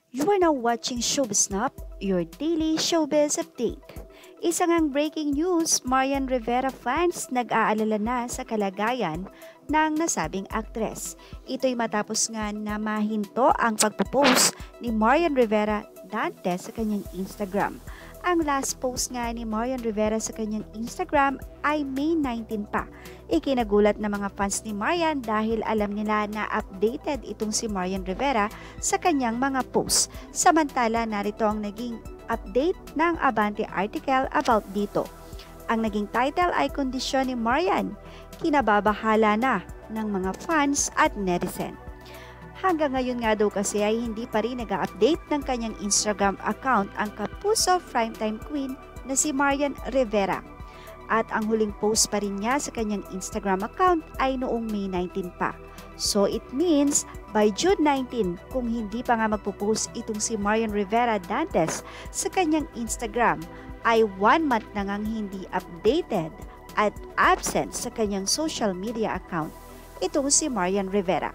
You are now watching Showbiz Snap, your daily showbiz update. Isa ngang breaking news, Marian Rivera fans nag-aalala na sa kalagayan ng nasabing aktres. Ito'y matapos nga na mahinto ang pagpo-post ni Marian Rivera Dantes sa kanyang Instagram. Ang last post nga ni Marian Rivera sa kanyang Instagram ay May 19 pa. Ikinagulat ng mga fans ni Marian dahil alam nila na updated itong si Marian Rivera sa kanyang mga posts. Samantala, narito ang naging update ng Abante article about dito. Ang naging title ay Kondisyon ni Marian, kinababahala na ng mga fans at netizen. Hanggang ngayon nga daw kasi ay hindi pa rin nag-update ng kanyang Instagram account ang kapuso primetime queen na si Marian Rivera. At ang huling post pa rin niya sa kanyang Instagram account ay noong May 19 pa. So it means by June 19 kung hindi pa nga magpo-post itong si Marian Rivera Dantes sa kanyang Instagram ay 1 month na ngang hindi updated at absent sa kanyang social media account itong si Marian Rivera.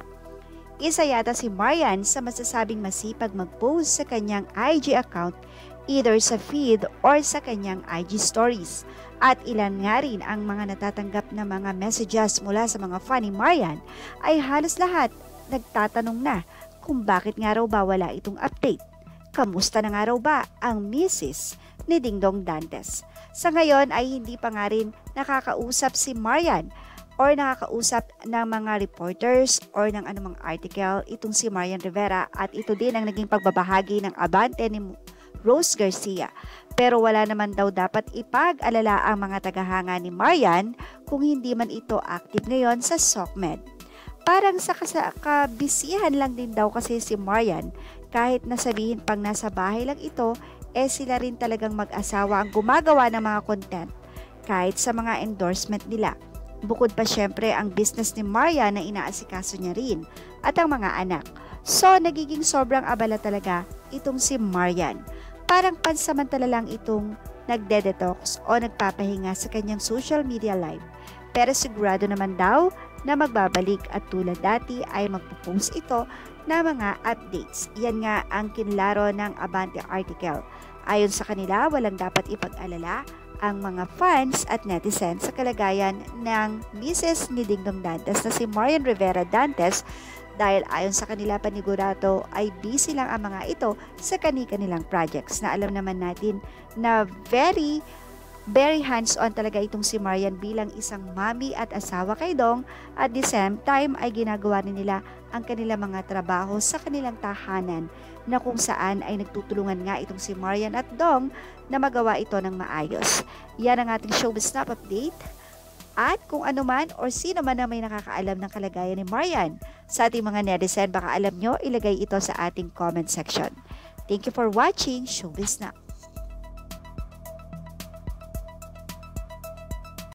Isa yata si Marian sa masasabing masipag mag-post sa kanyang IG account either sa feed or sa kanyang IG stories. At ilan nga rin ang mga natatanggap na mga messages mula sa mga fan ni Marian ay halos lahat nagtatanong na kung bakit nga raw ba wala itong update. Kamusta na nga raw ba ang misis ni Dingdong Dantes? Sa ngayon ay hindi pa nga rin nakakausap si Marian or nakakausap ng mga reporters or ng anumang article itong si Marian Rivera at ito din ang naging pagbabahagi ng Abante ni Rose Garcia. Pero wala naman daw dapat ipag-alala ang mga tagahanga ni Marian kung hindi man ito active ngayon sa SOCMED. Parang sa kabisihan lang din daw kasi si Marian kahit nasabihin pang nasa bahay lang ito, sila rin talagang mag-asawa ang gumagawa ng mga content kahit sa mga endorsement nila. Bukod pa syempre ang business ni Marian na inaasikaso niya rin at ang mga anak. So nagiging sobrang abala talaga itong si Marian. Parang pansamantala lang itong nagde-detox o nagpapahinga sa kanyang social media live. Pero sigurado naman daw na magbabalik at tulad dati ay magpo-post ito na mga updates. Yan nga ang kinlaro ng Abante article. Ayon sa kanila, walang dapat ipag-alala ang mga fans at netizens sa kalagayan ng misis ni Dingdong Dantes na si Marian Rivera Dantes dahil ayon sa kanila panigurado ay busy lang ang mga ito sa kani-kanilang projects na alam naman natin na very hands-on talaga itong si Marian bilang isang mami at asawa kay Dong at the same time ay ginagawa rin nila ang kanilang mga trabaho sa kanilang tahanan na kung saan ay nagtutulungan nga itong si Marian at Dong na magawa ito ng maayos. Yan ang ating Showbiz Snap update. At kung ano man or sino man na may nakakaalam ng kalagayan ni Marian sa ating mga netizen, baka alam nyo, ilagay ito sa ating comment section. Thank you for watching Showbiz Snap.